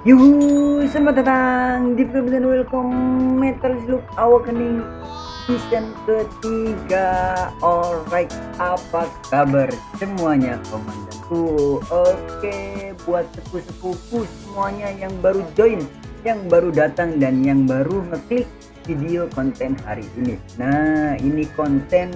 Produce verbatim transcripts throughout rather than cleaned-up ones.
Yuhu, selamat datang di film dan welcome Metal Slug Awakening season ketiga. Alright, apa kabar semuanya komandanku? Oke, buat sepupu-sepupu semuanya yang baru join, yang baru datang dan yang baru ngeklik video konten hari ini. Nah, ini konten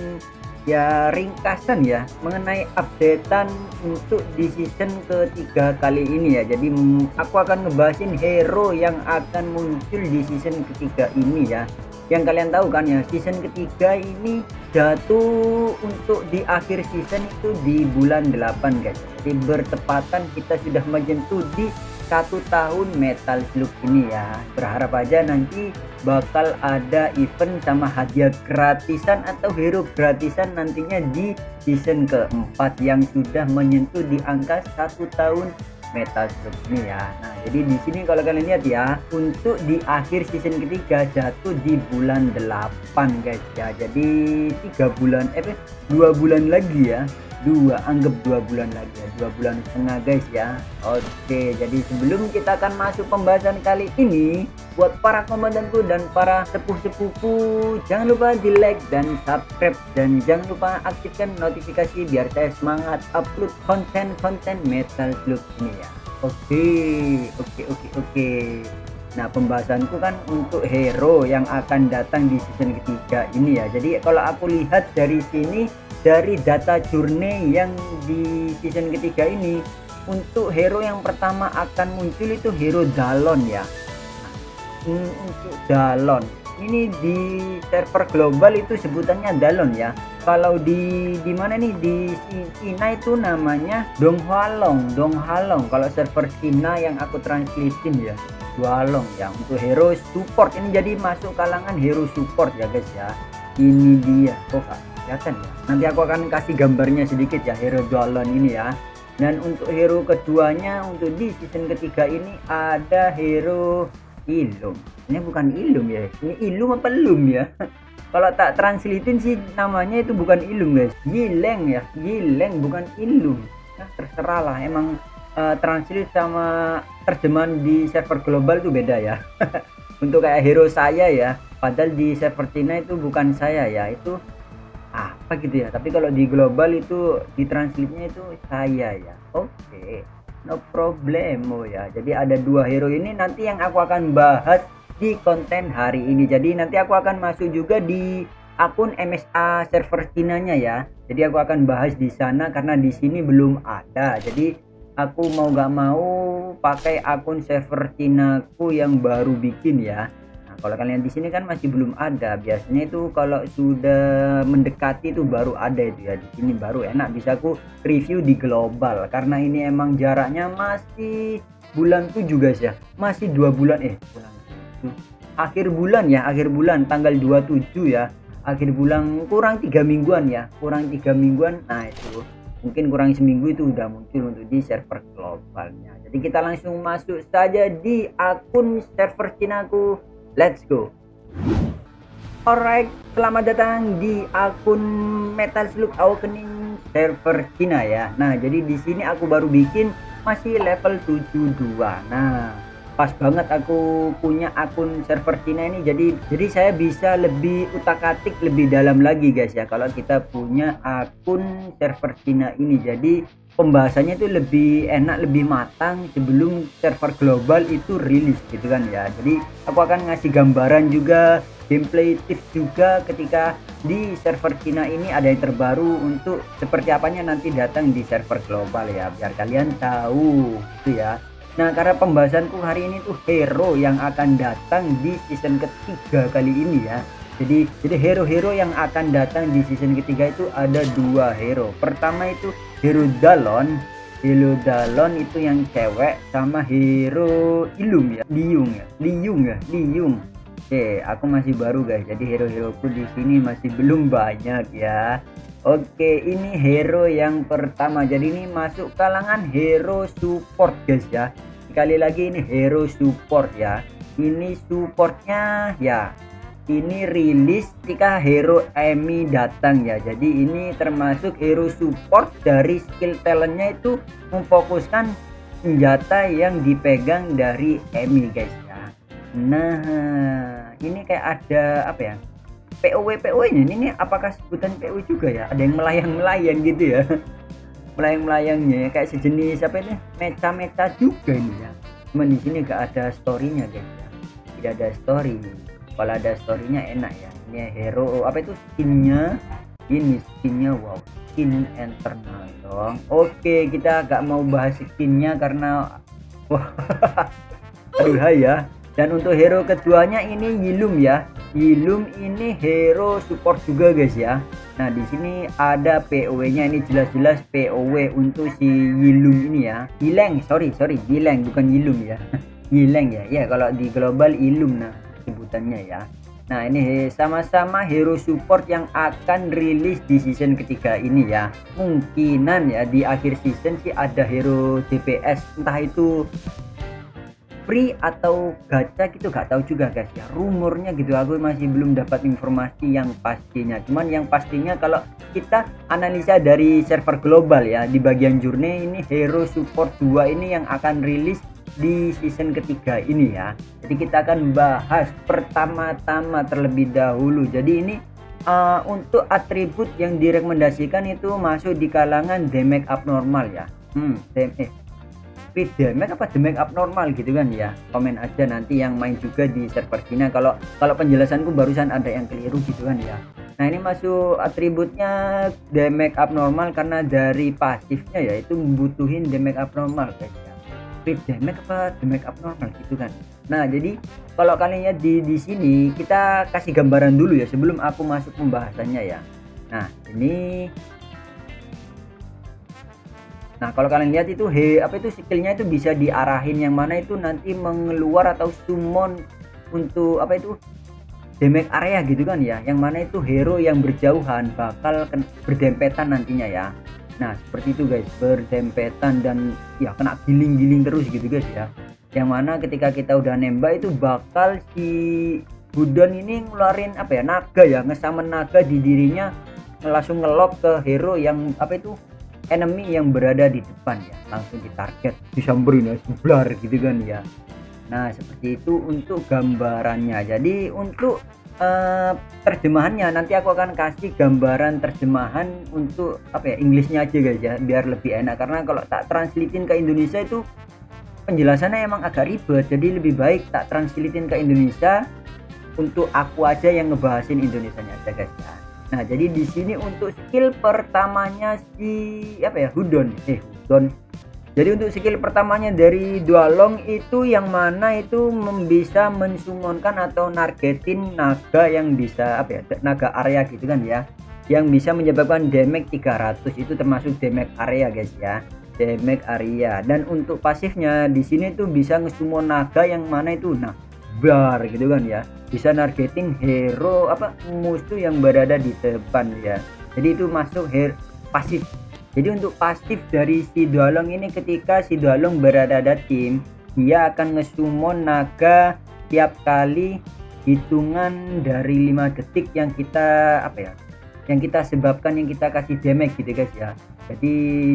ya ringkasan ya mengenai updatean untuk di season ketiga kali ini ya. Jadi aku akan ngebahasin hero yang akan muncul di season ketiga ini ya. Yang kalian tahu kan ya, season ketiga ini jatuh untuk di akhir season itu di bulan delapan guys. Jadi bertepatan kita sudah menyentuh di satu tahun Metal Slug ini ya. Berharap aja nanti bakal ada event sama hadiah gratisan atau hero gratisan nantinya di season keempat yang sudah menyentuh di angka satu tahun Metal Slug ini ya. Nah, jadi di sini kalau kalian lihat ya, untuk di akhir season ketiga jatuh di bulan delapan guys ya. Jadi tiga bulan eh dua bulan lagi ya. Dua anggap dua bulan lagi ya, dua bulan setengah guys ya. Oke, jadi sebelum kita akan masuk pembahasan kali ini, buat para komandanku dan para sepuh-sepuhku, jangan lupa di like dan subscribe dan jangan lupa aktifkan notifikasi biar saya semangat upload konten-konten Metal Slug ini ya. Oke oke oke oke Nah, pembahasanku kan untuk hero yang akan datang di season ketiga ini ya. Jadi kalau aku lihat dari sini, dari data journey yang di season ketiga ini, untuk hero yang pertama akan muncul itu hero Dalon ya. Nah, untuk Dalon ini di server global itu sebutannya Dalon ya. Kalau di di mana nih, di Cina itu namanya Donghwalong Donghwalong kalau server Cina yang aku translatein ya, Donghwalong ya. Untuk hero support ini jadi masuk kalangan hero support ya guys ya. Ini dia kok kelihatan ya. Nanti aku akan kasih gambarnya sedikit ya, hero Donghwalong ini ya. Dan untuk hero keduanya untuk di season ketiga ini ada hero Ilum. Ini bukan Ilum ya, ini Ilum apa Lum ya. Kalau tak translatein sih namanya itu bukan Ilum guys, Yileng ya, Yileng bukan Ilum. Nah, terserah lah, emang uh, translate sama terjemahan di server global itu beda ya. Untuk kayak hero saya ya, padahal di server Cina itu bukan saya ya, itu apa gitu ya. Tapi kalau di global itu di translate-nya itu saya ya. Oke, okay, no problemo ya. Jadi ada dua hero ini nanti yang aku akan bahas di konten hari ini. Jadi nanti aku akan masuk juga di akun M S A server Cinanya ya. Jadi aku akan bahas di sana karena di sini belum ada. Jadi aku mau gak mau pakai akun server Cinaku yang baru bikin ya. Nah, kalau kalian di sini kan masih belum ada. Biasanya itu kalau sudah mendekati itu baru ada itu ya. Di sini baru enak bisa aku review di global karena ini emang jaraknya masih bulan tujuh guys ya. Masih dua bulan eh bulan akhir bulan ya, akhir bulan tanggal dua puluh tujuh ya, akhir bulan, kurang tiga mingguan ya, kurang tiga mingguan. Nah itu mungkin kurang seminggu itu udah muncul untuk di server globalnya. Jadi kita langsung masuk saja di akun server Cinaku, let's go. Alright, selamat datang di akun Metal Slug Awakening server Cina ya. Nah jadi di sini aku baru bikin masih level tujuh puluh dua. Nah pas banget aku punya akun server Cina ini, jadi jadi saya bisa lebih utak-atik lebih dalam lagi guys ya kalau kita punya akun server Cina ini. Jadi pembahasannya itu lebih enak, lebih matang sebelum server global itu rilis gitu kan ya. Jadi aku akan ngasih gambaran juga, gameplay tips juga ketika di server Cina ini ada yang terbaru untuk seperti apanya nanti datang di server global ya, biar kalian tahu gitu ya. Nah, karena pembahasanku hari ini tuh hero yang akan datang di season ketiga kali ini ya. Jadi jadi hero-hero yang akan datang di season ketiga itu ada dua hero. Pertama itu hero Dalon. Hero Dalon itu yang cewek, sama hero Ilum ya. Liung ya. Liung ya. Liung. Oke, aku masih baru guys. Jadi hero-heroku di sini masih belum banyak ya. Oke, ini hero yang pertama. Jadi ini masuk kalangan hero support guys ya. Sekali lagi ini hero support ya. Ini supportnya ya. Ini rilis ketika hero Emi datang ya. Jadi ini termasuk hero support dari skill talentnya itu memfokuskan senjata yang dipegang dari Emi guys ya. Nah ini kayak ada apa ya, P O W P O W nya ini apakah sebutan P O W juga ya, ada yang melayang-melayang gitu ya. Melayang-melayangnya ya, kayak sejenis apa ini, mecha-mecha juga ini ya. Cuman di sini gak ada storynya guys ya, tidak ada story. Kalau ada storynya enak ya. Ini hero apa itu skinnya, ini skinnya wow, skin internal dong. Oke kita gak mau bahas skinnya karena wah aduh ya. Dan untuk hero keduanya ini Yilum ya. Yilum ini hero support juga guys ya. Nah di sini ada P O W nya, ini jelas-jelas P O W untuk si Yilum ini ya. Yileng, sorry sorry Yileng bukan Yilum ya. Yileng ya. Ya kalau di global Yilum nah sebutannya ya. Nah ini sama-sama hero support yang akan rilis di season ketiga ini ya. Mungkinan ya di akhir season sih ada hero D P S, entah itu free atau gacha gitu, gak tahu juga guys ya, rumornya gitu, aku masih belum dapat informasi yang pastinya. Cuman yang pastinya kalau kita analisa dari server global ya, di bagian journey ini hero support dua ini yang akan rilis di season ketiga ini ya. Jadi kita akan bahas pertama-tama terlebih dahulu. Jadi ini uh, untuk atribut yang direkomendasikan itu masuk di kalangan damage abnormal ya. Hmm, damage speed damage apa damage abnormal gitu kan ya. Komen aja nanti yang main juga di server Cina kalau kalau penjelasanku barusan ada yang keliru gitu kan ya. Nah ini masuk atributnya damage abnormal karena dari pasifnya ya itu membutuhin damage abnormal guys ya. Speed damage apa damage abnormal gitu kan. Nah jadi kalau kalian lihat di di sini kita kasih gambaran dulu ya sebelum aku masuk pembahasannya ya. Nah ini Nah kalau kalian lihat itu he apa itu skillnya itu bisa diarahin yang mana itu nanti mengeluar atau summon untuk apa itu damage area gitu kan ya, yang mana itu hero yang berjauhan bakal berdempetan nantinya ya. Nah seperti itu guys, berdempetan dan ya kena giling-giling terus gitu guys ya, yang mana ketika kita udah nembak itu bakal si Budon ini ngeluarin apa ya, naga ya, ngesamen naga di dirinya, langsung ngelok ke hero yang apa itu enemy yang berada di depan ya, langsung ditarget, disamperin ya, seblar gitu kan ya. Nah seperti itu untuk gambarannya. Jadi untuk uh, terjemahannya nanti aku akan kasih gambaran terjemahan untuk apa ya, Inggrisnya aja guys ya, biar lebih enak, karena kalau tak translatein ke Indonesia itu penjelasannya emang agak ribet. Jadi lebih baik tak translatein ke Indonesia, untuk aku aja yang ngebahasin Indonesianya aja guys ya. Nah jadi di sini untuk skill pertamanya si apa ya Hudon eh Hudon jadi untuk skill pertamanya dari Dualong itu yang mana itu bisa mensumonkan atau nargetin naga yang bisa apa ya, naga area gitu kan ya, yang bisa menyebabkan damage tiga ratus, itu termasuk damage area guys ya, damage area. Dan untuk pasifnya di sini tuh bisa ngesumon naga yang mana itu nah bar gitu kan ya, bisa nargeting hero apa musuh yang berada di depan ya. Jadi itu masuk hero pasif. Jadi untuk pasif dari si Dualong ini, ketika si Dualong berada di tim, dia akan ngesumon naga tiap kali hitungan dari lima detik yang kita apa ya, yang kita sebabkan, yang kita kasih damage gitu guys ya. Jadi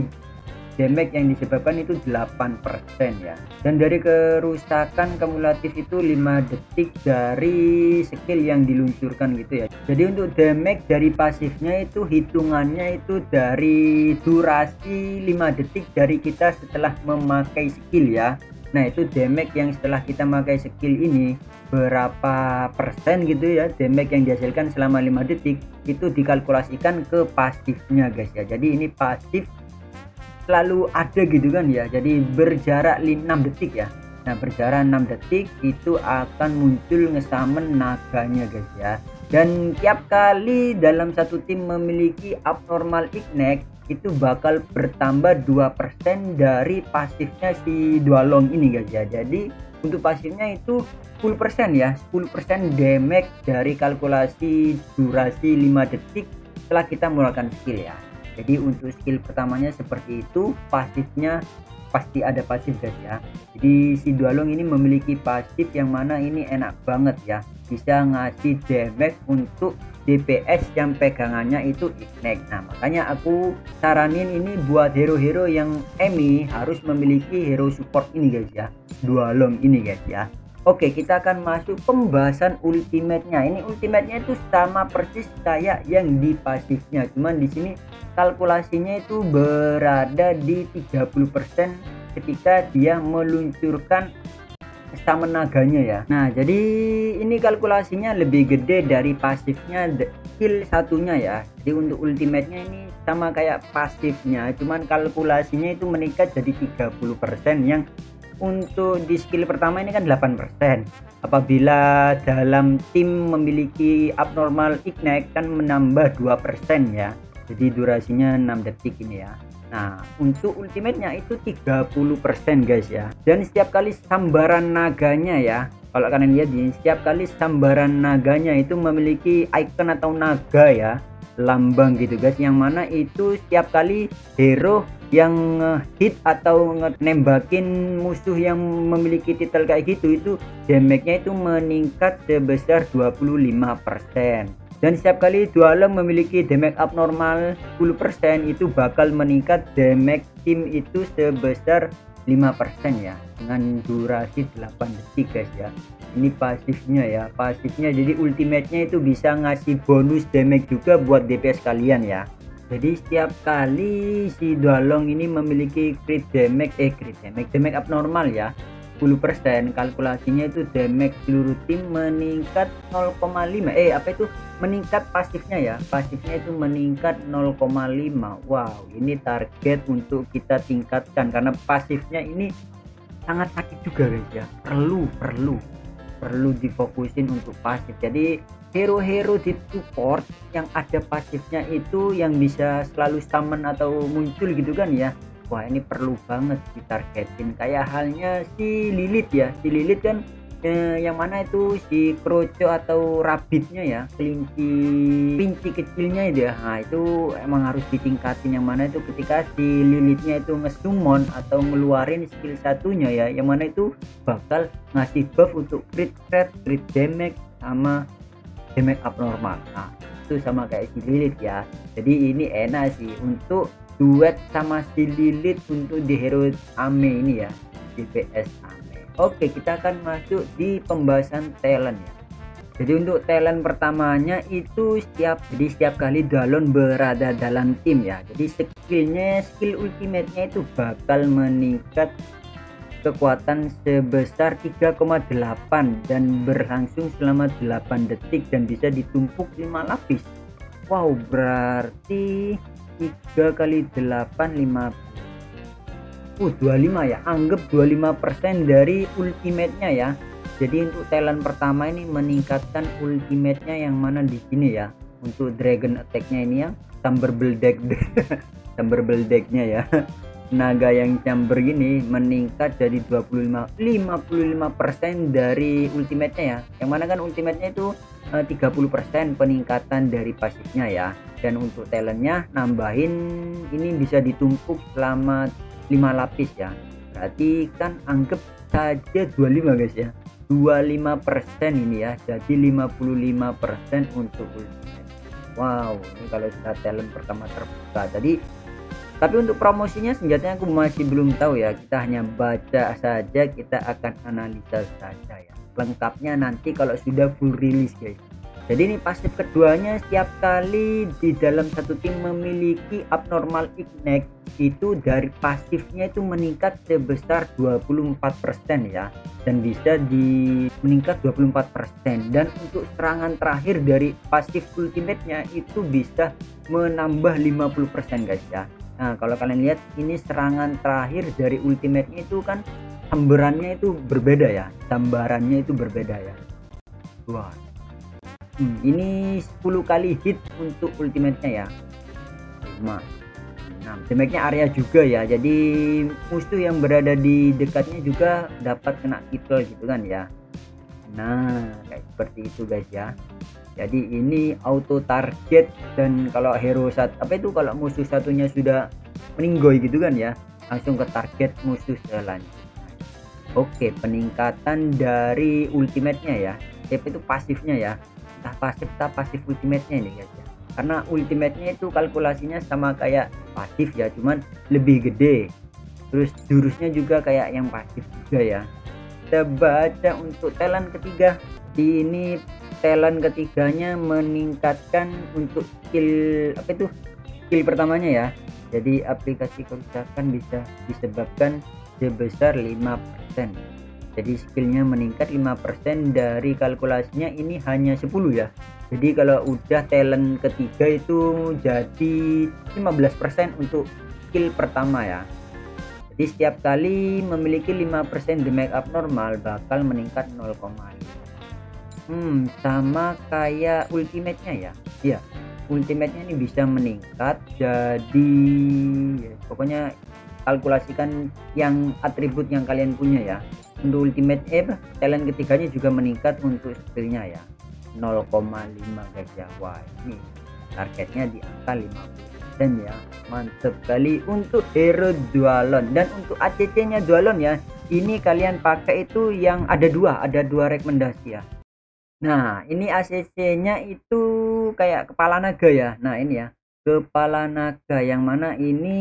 damage yang disebabkan itu delapan persen ya, dan dari kerusakan kumulatif itu lima detik dari skill yang diluncurkan gitu ya. Jadi untuk damage dari pasifnya itu hitungannya itu dari durasi lima detik dari kita setelah memakai skill ya. Nah itu damage yang setelah kita memakai skill ini berapa persen gitu ya, damage yang dihasilkan selama lima detik itu dikalkulasikan ke pasifnya guys ya. Jadi ini pasif selalu ada gitu kan ya, jadi berjarak enam detik ya. Nah berjarak enam detik itu akan muncul ngesamen naganya guys ya. Dan tiap kali dalam satu tim memiliki abnormal ignite itu bakal bertambah dua persen dari pasifnya si Dualong ini guys ya. Jadi untuk pasifnya itu sepuluh persen ya, sepuluh persen damage dari kalkulasi durasi lima detik setelah kita menggunakan skill ya. Jadi untuk skill pertamanya seperti itu, pasifnya pasti ada pasif guys ya. Jadi si Dualong ini memiliki pasif yang mana ini enak banget ya, bisa ngasih damage untuk D P S yang pegangannya itu Ignite. Nah makanya aku saranin ini buat hero-hero yang Emi harus memiliki hero support ini guys ya, Dualong ini guys ya. Oke, kita akan masuk pembahasan ultimate-nya. Ini ultimate-nya itu sama persis kayak yang di pasifnya, cuman di sini kalkulasinya itu berada di tiga puluh persen ketika dia meluncurkan summon naganya ya. Nah, jadi ini kalkulasinya lebih gede dari pasifnya skill satunya ya. Jadi untuk ultimate-nya ini sama kayak pasifnya, cuman kalkulasinya itu meningkat jadi tiga puluh persen. Yang untuk di skill pertama ini kan delapan persen. Apabila dalam tim memiliki abnormal ignite kan menambah dua persen ya. Jadi durasinya enam detik ini ya. Nah, untuk ultimate-nya itu tiga puluh persen guys ya. Dan setiap kali sambaran naganya ya, kalau kalian lihat ini, setiap kali sambaran naganya itu memiliki icon atau naga ya, lambang gitu guys, yang mana itu setiap kali hero yang hit atau nembakin musuh yang memiliki titel kayak gitu, itu damage-nya itu meningkat sebesar dua puluh lima persen. Dan setiap kali Dualong memiliki damage abnormal sepuluh persen, itu bakal meningkat damage tim itu sebesar lima persen ya, dengan durasi delapan detik guys ya. Ini pasifnya ya, pasifnya jadi ultimate-nya itu bisa ngasih bonus damage juga buat D P S kalian ya. Jadi setiap kali si Dualong ini memiliki crit damage eh crit damage damage abnormal ya sepuluh persen, kalkulasinya itu damage seluruh tim meningkat nol koma lima eh apa itu meningkat pasifnya ya, pasifnya itu meningkat nol koma lima. Wow, ini target untuk kita tingkatkan karena pasifnya ini sangat sakit juga guys ya, perlu perlu perlu difokusin untuk pasif. Jadi hero-hero di support yang ada pasifnya itu yang bisa selalu summon atau muncul gitu kan ya, wah ini perlu banget ditargetin. Kayak halnya si Lilith ya, si Lilith kan eh, yang mana itu si Kroco atau rabbitnya ya, kelinci pinci kecilnya itu ya. Nah itu emang harus ditingkatin, yang mana itu ketika si Lilithnya itu nge-summon atau ngeluarin skill satunya ya, yang mana itu bakal ngasih buff untuk crit rate, crit damage sama damage abnormal. Nah itu sama kayak si Lilith ya. Jadi ini enak sih untuk duet sama si Lilith untuk di hero Ame ini ya, D P S Ame. Oke, kita akan masuk di pembahasan talent ya. Jadi untuk talent pertamanya itu setiap jadi setiap kali Dualong berada dalam tim ya, jadi skillnya skill ultimate-nya itu bakal meningkat kekuatan sebesar tiga koma delapan dan berlangsung selama delapan detik dan bisa ditumpuk lima lapis. Wow, berarti tiga kali delapan lima uh dua puluh lima ya, anggap dua puluh lima persen dari ultimate-nya ya. Jadi untuk talent pertama ini meningkatkan ultimate-nya yang mana di sini ya. Untuk dragon attack-nya ini ya, Thunderbolt deck Thunderbolt deck-nya ya. Naga yang chamber gini meningkat jadi dua puluh lima lima puluh lima persen dari ultimate-nya ya. Yang mana kan ultimate-nya itu eh, tiga puluh persen peningkatan dari pasifnya ya. Dan untuk talentnya nambahin ini bisa ditumpuk selama lima lapis ya, berarti kan anggap saja dua puluh lima guys ya, dua puluh lima persen ini ya, jadi lima puluh lima persen untuk ultimate. Wow, ini kalau sudah talent pertama terbuka tadi. Tapi untuk promosinya senjatanya aku masih belum tahu ya, kita hanya baca saja, kita akan analisa saja ya, lengkapnya nanti kalau sudah full release guys. Jadi ini pasif keduanya setiap kali di dalam satu tim memiliki abnormal ignite, itu dari pasifnya itu meningkat sebesar dua puluh empat persen ya, dan bisa di meningkat dua puluh empat persen. Dan untuk serangan terakhir dari pasif ultimate-nya itu bisa menambah lima puluh persen guys ya. Nah kalau kalian lihat ini serangan terakhir dari ultimate-nya itu kan sambarannya itu berbeda ya, sambarannya itu berbeda ya. Wah, hmm, ini sepuluh kali hit untuk ultimate-nya ya, lima enam damage-nya area juga ya, jadi musuh yang berada di dekatnya juga dapat kena kill gitu kan ya. Nah kayak seperti itu guys ya. Jadi ini auto target, dan kalau hero sat apa itu kalau musuh satunya sudah meninggoy gitu kan ya, langsung ke target musuh selanjutnya. Oke, peningkatan dari ultimate-nya ya, itu pasifnya ya. tah pasif tah pasif ultimate-nya ini guys ya. Karena ultimate-nya itu kalkulasinya sama kayak pasif ya, cuman lebih gede. Terus jurusnya juga kayak yang pasif juga ya. Kita baca untuk talent ketiga. Ini talent ketiganya meningkatkan untuk skill apa itu? Skill pertamanya ya. Jadi aplikasi kerusakan bisa disebabkan sebesar lima persen. Jadi skillnya meningkat lima persen, dari kalkulasinya ini hanya sepuluh ya. Jadi kalau udah talent ketiga itu jadi lima belas persen untuk skill pertama ya. Jadi setiap kali memiliki lima persen damage abnormal bakal meningkat nol koma lima. Hmm, sama kayak ultimate-nya ya. Iya, ultimate-nya ini bisa meningkat, jadi ya, pokoknya kalkulasikan yang atribut yang kalian punya ya. Untuk ultimate eh talent ketiganya juga meningkat untuk skillnya ya, nol koma lima guys ya. Wah, ini targetnya di angka lima puluh persen ya, mantap kali untuk hero Dualon. Dan untuk A C C nya Dualon ya, ini kalian pakai itu yang ada dua ada dua rekomendasi ya. Nah ini A C C nya itu kayak kepala naga ya. Nah ini ya, kepala naga yang mana ini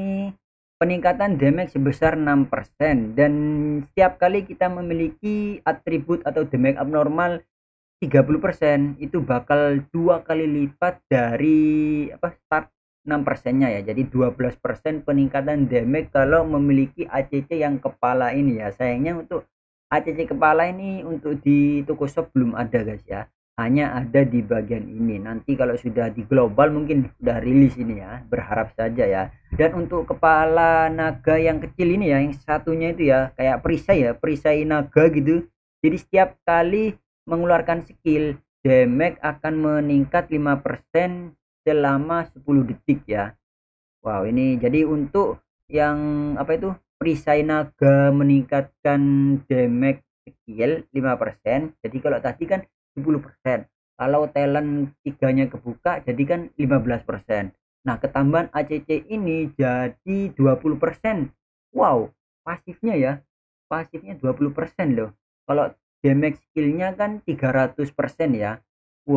peningkatan damage sebesar enam persen, dan setiap kali kita memiliki atribut atau damage abnormal tiga puluh persen itu bakal dua kali lipat dari apa start enam persennya ya. Jadi dua belas persen peningkatan damage kalau memiliki A C C yang kepala ini ya. Sayangnya untuk A C C kepala ini untuk di toko shop belum ada guys ya, hanya ada di bagian ini. Nanti kalau sudah di global mungkin sudah rilis ini ya, berharap saja ya. Dan untuk kepala naga yang kecil ini ya, yang satunya itu ya kayak perisai ya, perisai naga gitu. Jadi setiap kali mengeluarkan skill, damage akan meningkat lima persen selama sepuluh detik ya. Wow, ini jadi untuk yang apa itu perisai naga meningkatkan damage skill lima persen. Jadi kalau tadi kan sepuluh persen, kalau talent tiganya kebuka jadi kan lima belas persen. Nah ketambahan A C C ini jadi dua puluh persen. Wow, pasifnya ya, pasifnya dua puluh persen loh. Kalau damage skillnya kan tiga ratus persen ya.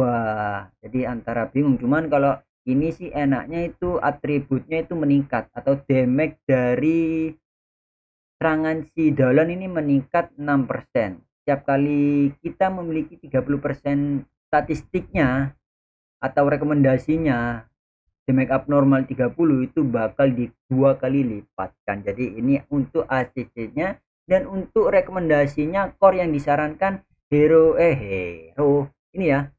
Wah, jadi antara bingung. Cuman kalau ini sih enaknya itu atributnya itu meningkat, atau damage dari serangan si Dualon ini meningkat enam persen. Setiap kali kita memiliki tiga puluh persen statistiknya atau rekomendasinya damage abnormal tiga puluh, itu bakal di dua kali lipatkan. Jadi ini untuk A C C nya. Dan untuk rekomendasinya core yang disarankan hero eh hero ini ya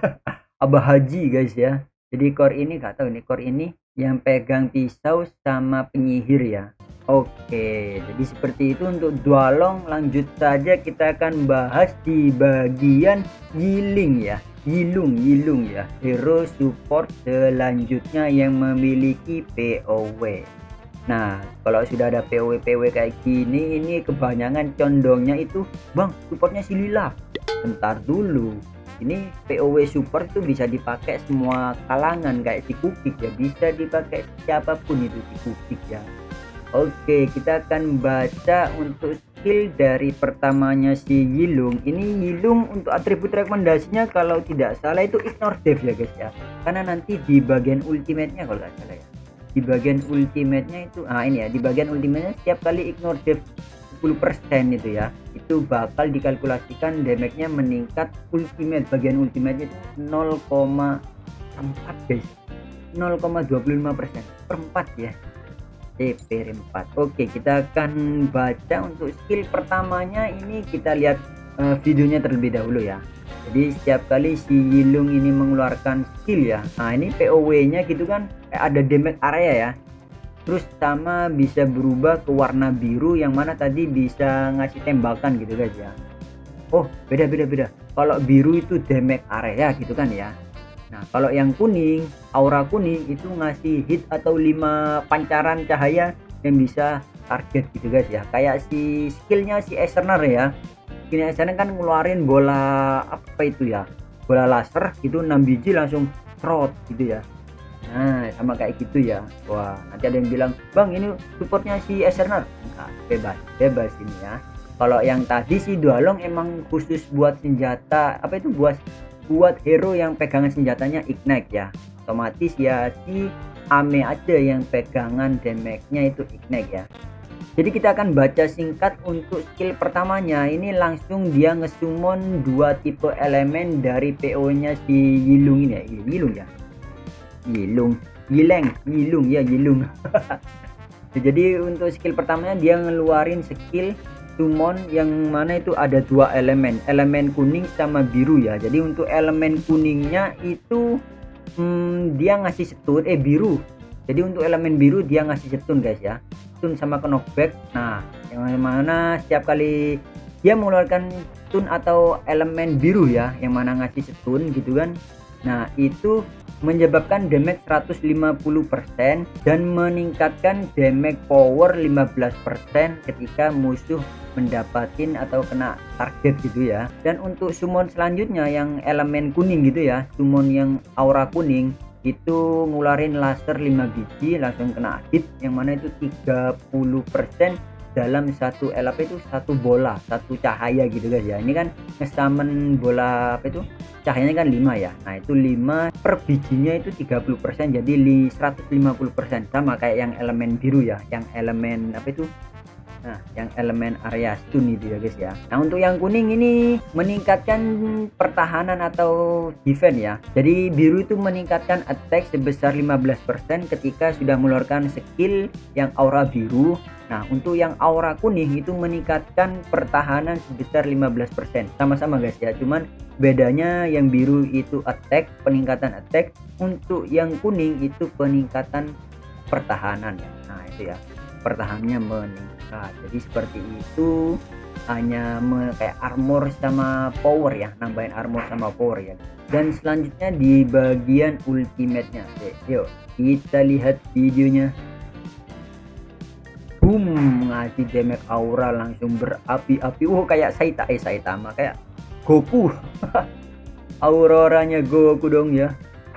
Abah Haji guys ya. Jadi core ini gak tahu ini core ini yang pegang pisau sama penyihir ya. Oke, jadi seperti itu untuk Dualon. Lanjut saja, kita akan bahas di bagian Yiling ya. Yilung, Yilung ya, hero support selanjutnya yang memiliki P O W. Nah, kalau sudah ada P O W P O W kayak gini, ini kebanyakan condongnya itu, bang, supportnya si Lila. Bentar dulu, ini P O W support itu bisa dipakai semua kalangan, kayak si Kupik ya, bisa dipakai siapapun itu si Kupik ya. Oke, kita akan baca untuk skill dari pertamanya si Yilung. Ini Yilung untuk atribut rekomendasinya kalau tidak salah itu ignore dev ya guys ya. Karena nanti di bagian ultimate-nya kalau tidak salah ya. Di bagian ultimate-nya itu, ah ini ya, di bagian ultimate-nya setiap kali ignore dev sepuluh persen itu ya, itu bakal dikalkulasikan damage-nya meningkat ultimate. Bagian ultimate itu nol koma empat guys. nol koma dua puluh lima persen per empat ya. D P R empat. Oke, kita akan baca untuk skill pertamanya. Ini kita lihat uh, videonya terlebih dahulu ya. Jadi setiap kali si Yilung ini mengeluarkan skill ya, nah ini P O W nya gitu kan, ada damage area ya. Terus sama bisa berubah ke warna biru, yang mana tadi bisa ngasih tembakan gitu guys ya. Oh beda beda beda. Kalau biru itu damage area gitu kan ya. Nah kalau yang kuning, aura kuning itu ngasih hit atau lima pancaran cahaya yang bisa target gitu guys ya. Kayak si skillnya si Eserner ya. Skillnya Eserner kan ngeluarin bola apa itu ya, bola laser gitu, enam biji langsung trot gitu ya. Nah sama kayak gitu ya. Wah nanti ada yang bilang, bang ini supportnya si Eserner. Enggak, bebas bebas ini ya. Kalau yang tadi si Dualon emang khusus buat senjata apa itu, buat buat hero yang pegangan senjatanya ignite ya, otomatis ya si Ame aja yang pegangan damage-nya itu ignite ya. Jadi kita akan baca singkat untuk skill pertamanya. Ini langsung dia ngesummon dua tipe elemen dari P O nya si Yilung ini ya. Yilung ya. Yilung, Yileng, Yilung ya, Yilung. Jadi untuk skill pertamanya dia ngeluarin skill summon yang mana itu ada dua elemen, elemen kuning sama biru ya. Jadi untuk elemen kuningnya itu hmm, dia ngasih stun eh biru. Jadi untuk elemen biru dia ngasih stun guys ya, stun sama knockback. Nah yang mana setiap kali dia mengeluarkan stun atau elemen biru ya, yang mana ngasih stun gitu kan. Nah itu menyebabkan damage seratus lima puluh persen dan meningkatkan damage power lima belas persen ketika musuh mendapatkan atau kena target gitu ya. Dan untuk summon selanjutnya yang elemen kuning gitu ya, summon yang aura kuning itu ngeluarin laser lima biji langsung kena hit, yang mana itu tiga puluh persen dalam satu L P itu satu bola, satu cahaya gitu guys ya. Ini kan ngesamen bola apa itu cahayanya kan lima ya. Nah itu lima per bijinya itu tiga puluh persen, jadi seratus lima puluh persen, sama kayak yang elemen biru ya, yang elemen apa itu, nah yang elemen area stun itu ya guys ya. Nah untuk yang kuning ini meningkatkan pertahanan atau defense ya. Jadi biru itu meningkatkan attack sebesar lima belas persen ketika sudah mengeluarkan skill yang aura biru. Nah untuk yang aura kuning itu meningkatkan pertahanan sebesar lima belas persen, sama-sama guys ya, cuman bedanya yang biru itu attack, peningkatan attack, untuk yang kuning itu peningkatan pertahanan ya. Nah itu ya, pertahanannya meningkat. Jadi seperti itu, hanya me, kayak armor sama power ya, nambahin armor sama power ya. Dan selanjutnya di bagian ultimate-nya, yuk kita lihat videonya. Boom, ngasih damage aura langsung berapi-api. Oh kayak Saita eh Saitama kayak Goku. Auroranya Goku dong ya.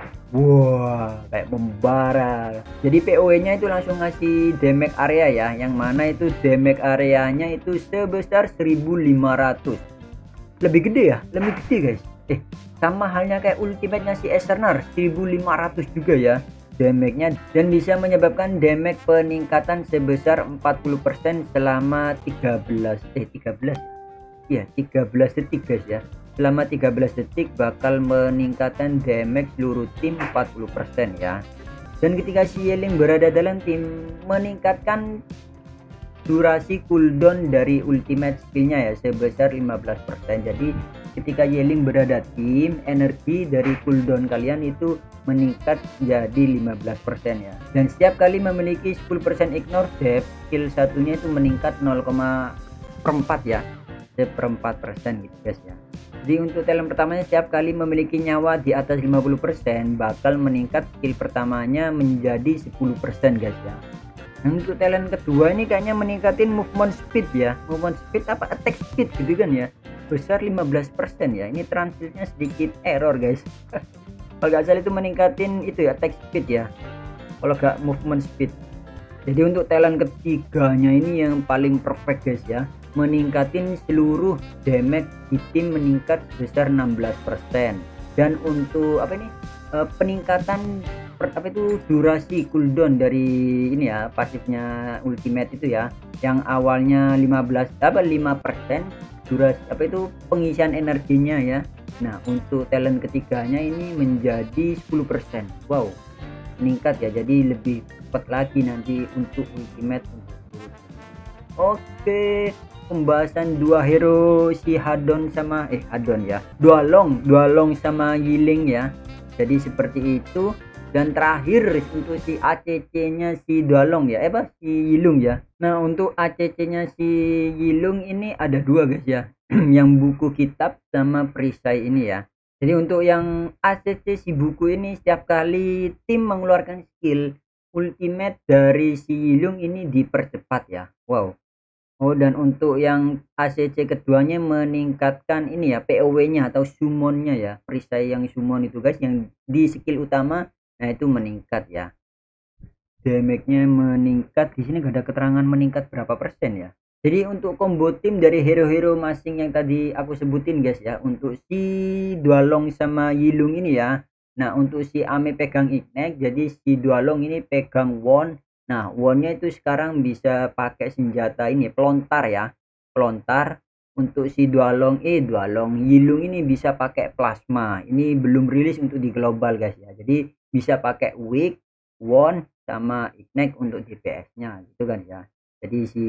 Wah kayak membara. Jadi P O E nya itu langsung ngasih damage area ya, yang mana itu damage areanya itu sebesar seribu lima ratus. Lebih gede ya, lebih gede guys. Eh sama halnya kayak ultimate nya si Esternar, seribu lima ratus juga ya damage-nya, dan bisa menyebabkan damage peningkatan sebesar empat puluh persen selama tiga belas eh tiga belas ya tiga belas detik guys ya. Selama tiga belas detik bakal meningkatkan damage seluruh tim empat puluh persen ya. Dan ketika si Yeling berada dalam tim, meningkatkan durasi cooldown dari ultimate skillnya ya sebesar lima belas persen. Jadi ketika Yeling berada tim, energi dari cooldown kalian itu meningkat jadi lima belas persen ya. Dan setiap kali memiliki sepuluh persen ignore depth, skill satunya itu meningkat nol koma empat ya, seperempat persen gitu guys ya. Jadi untuk talent pertamanya setiap kali memiliki nyawa di atas lima puluh persen bakal meningkat skill pertamanya menjadi sepuluh persen guys ya. Nah, untuk talent kedua ini kayaknya meningkatin movement speed ya, movement speed apa attack speed gitu kan ya, besar lima belas persen ya. Ini translate-nya sedikit error guys. Kalau nggak salah itu meningkatin itu ya attack speed ya, kalau nggak movement speed. Jadi untuk talent ketiganya ini yang paling perfect guys ya, meningkatin seluruh damage di tim meningkat sebesar enam belas persen. Dan untuk apa ini e, peningkatan per, apa itu durasi cooldown dari ini ya, pasifnya ultimate itu ya, yang awalnya lima belas apa lima persen durasi apa itu pengisian energinya ya. Nah untuk talent ketiganya ini menjadi sepuluh persen. Wow, meningkat ya, jadi lebih cepat lagi nanti untuk ultimate. Oke, pembahasan dua hero si Hadon sama eh Hadon ya, Dualong Dualong sama Yiling ya. Jadi seperti itu. Dan terakhir untuk si A C C nya si Dualong ya, eh apa si Yilung ya. Nah untuk A C C nya si Yilung ini ada dua guys ya, yang buku kitab sama perisai ini ya. Jadi untuk yang A C C si buku ini, setiap kali tim mengeluarkan skill ultimate dari si Yilung ini dipercepat ya. Wow. Oh dan untuk yang A C C keduanya meningkatkan ini ya P O W nya atau summonnya ya, perisai yang summon itu guys, yang di skill utama. Nah itu meningkat ya, damage nya meningkat. Di sini gak ada keterangan meningkat berapa persen ya. Jadi untuk combo tim dari hero-hero masing yang tadi aku sebutin guys ya, untuk si Dualong sama Yilung ini ya. Nah untuk si Ame pegang Ignite, jadi si Dualong ini pegang Won. Nah Wonnya itu sekarang bisa pakai senjata ini pelontar ya, pelontar. Untuk si Dualong eh Dualong Yilung ini bisa pakai plasma. Ini belum rilis untuk di global guys ya, jadi bisa pakai Weak, Won sama Ignite untuk D P S-nya gitu kan ya. Jadi si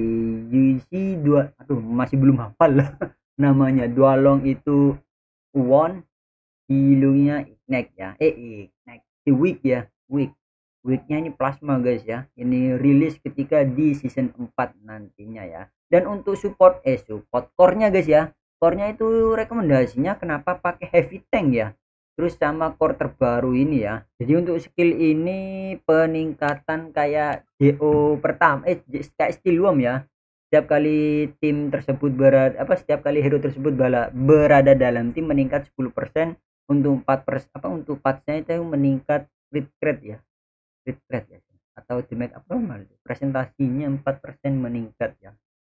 si dua aduh masih belum hafal lah namanya. Dualong itu Won, Yilungnya Ignite ya. Eh Ignite si Weak ya, Weak. Weaknya ini plasma guys ya. Ini rilis ketika di season empat nantinya ya. Dan untuk support eh support core-nya guys ya. Core-nya itu rekomendasinya kenapa pakai heavy tank ya. Terus sama core terbaru ini ya. Jadi untuk skill ini peningkatan kayak D O pertama eh kayak Stillworm ya. Setiap kali tim tersebut berada apa setiap kali hero tersebut bala, berada dalam tim meningkat sepuluh persen. Untuk empat persen apa untuk patsnya itu meningkat crit rate ya. Crit rate ya atau damage abnormal. Presentasinya empat persen meningkat ya.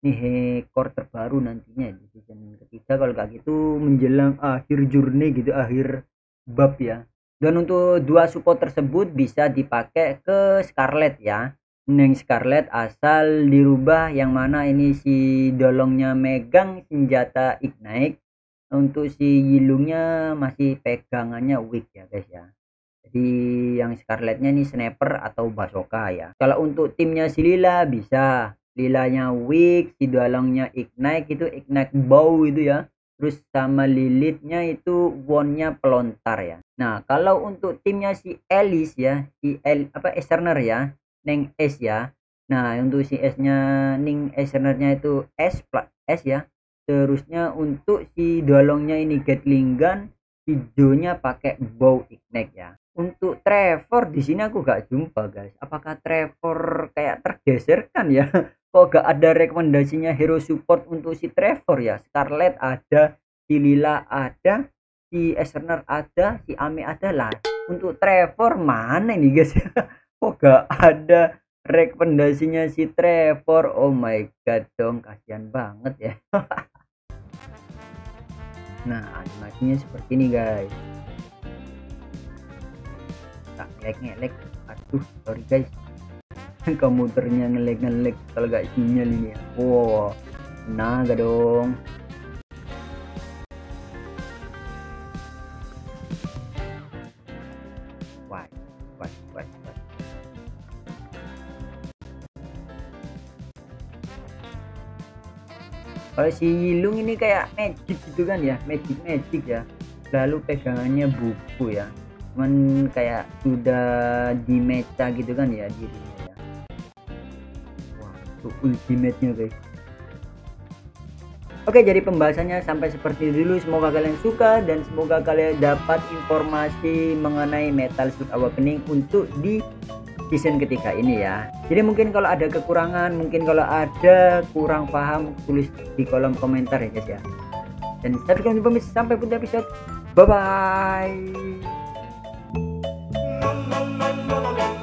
Ini core terbaru nantinya di season ketiga kalau kayak gitu menjelang akhir journey gitu, akhir bab ya. Dan untuk dua support tersebut bisa dipakai ke Scarlet ya. Neng Scarlet asal dirubah yang mana ini si Dolongnya megang senjata Ignite, untuk si Yilungnya masih pegangannya Weak ya guys ya. Jadi yang Scarletnya ini sniper atau bazooka ya. Kalau untuk timnya si Lila bisa Lilanya Weak, si Dolongnya Ignite itu Ignite bow itu ya. Terus sama Lilithnya itu Wonnya pelontar ya. Nah kalau untuk timnya si Alice ya, si El apa Eserner ya, Neng S ya. Nah untuk si S nya Ning Esernernya itu S plus S ya. Terusnya untuk si Dolongnya ini Gatling gun, hijaunya pakai bow Ignite ya. Untuk Trevor di sini aku gak jumpa guys. Apakah Trevor kayak tergeserkan ya? Kok gak ada rekomendasinya hero support untuk si Trevor ya? Scarlet ada, si Lila ada, si Eserner ada, si Ame ada lah. Untuk Trevor mana ini guys? Kok gak ada rekomendasinya si Trevor? Oh my god dong, kasihan banget ya. Nah animasinya seperti ini guys. Tak ngelek-ngelek, aduh sorry guys. Komputernya ngelek-ngelek kalau gak sinyal ini ya. Wow, naga dong. Wah, wah, wah, wah. Kalau si Yilung ini kayak magic gitu kan ya, magic magic ya. Lalu pegangannya buku ya. Cuman kayak sudah di mecha gitu kan ya dirinya ya. Wah itu ultimate-nya guys. Oke jadi pembahasannya sampai seperti dulu, semoga kalian suka dan semoga kalian dapat informasi mengenai Metal Slug Awakening untuk di season ketiga ini ya. Jadi mungkin kalau ada kekurangan, mungkin kalau ada kurang paham, tulis di kolom komentar ya guys ya. Dan sampai jumpa sampai pada episode, bye bye.